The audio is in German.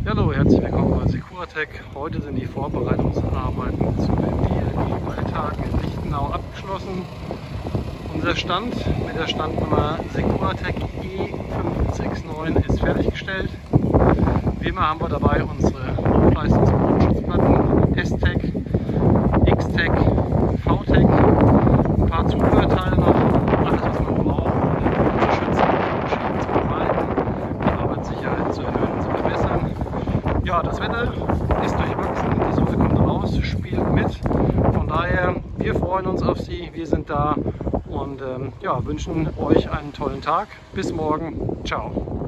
Hallo, herzlich willkommen bei Securatec. Heute sind die Vorbereitungsarbeiten zu den DLG-Wahltagen in Lichtenau abgeschlossen. Unser Stand mit der Standnummer Securatec E569 ist fertiggestellt. Wie immer haben wir dabei unsere Hochleistungs-Bodenschutzplatten S-Tec, X-Tec, V-Tec, ein paar Zubehörteile noch, alles was man braucht, um den Boden zu schützen, Schäden zu vermeiden, die Arbeitssicherheit zu erhöhen und zu verbessern. Ja, das Wetter ist durchwachsen, die Sonne kommt raus, spielt mit. Von daher, wir freuen uns auf Sie, wir sind da und ja, wünschen euch einen tollen Tag. Bis morgen, ciao.